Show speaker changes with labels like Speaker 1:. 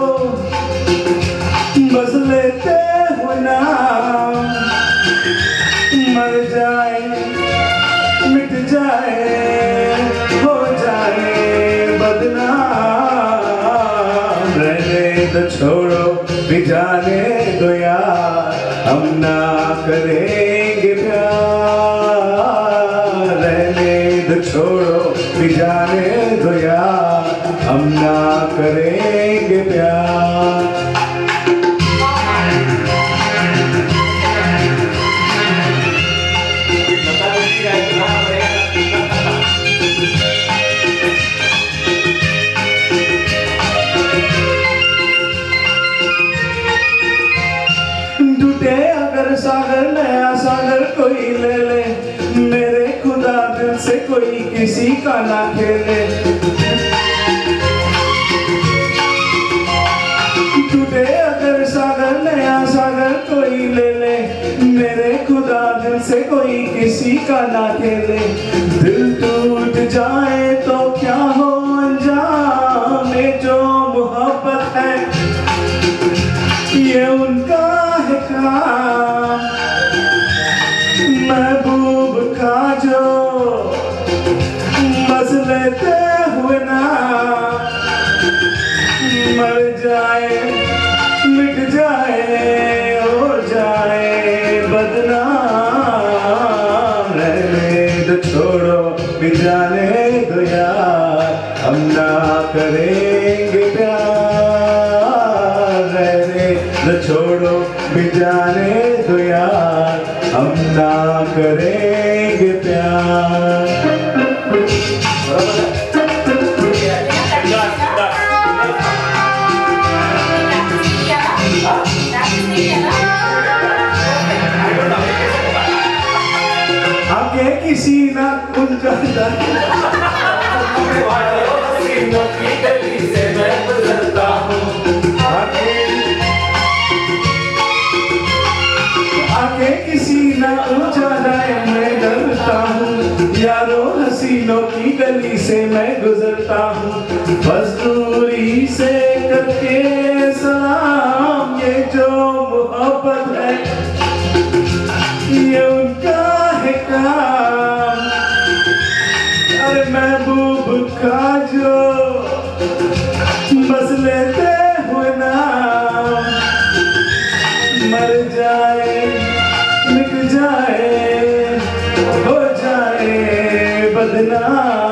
Speaker 1: बस लेते हुए नाम, मर जाए मिट जाए हो जाए बदनाम। रहने तो छोड़ो भी जाने दो यार, हम ना करेंगे प्यार। रहने तो छोड़ो भी जाने दो यार, हम ना करेंगे प्यार। टूटे अगर सागर नया सागर कोई ले ले, मेरे खुदा दिल से कोई किसी का ना खेले। टूटे अगर सागर नया सागर कोई ले ले, मेरे खुदा दिल से कोई किसी का ना खेले। दिल टूट जाए तो क्या हो अंजाम, ये जो मोहब्बत है ये उनका है काम। महबूब का जो बस लेते हुए नाम, मर जाए मिट जाए हो जाए बदनाम। रहने दो छोड़ो भी जाने दो यार, हम ना करेंगे प्यार। रहने दो छोड़ो भी जाने दो यार, हम ना करेंगे प्यार। आगे किसी ना उनका आगे किसी ना ऊंचा जाए मैं डरता हूँ, यारों हसीनों की गली से मैं गुजरता हूँ। बस दूरी से करके सलाम, ये जो मोहब्बत है ये उनका है काम। अरे महबूब का जो बस लेते हुए नाम, मर जाए मिट जाए हो जाए बदनाम।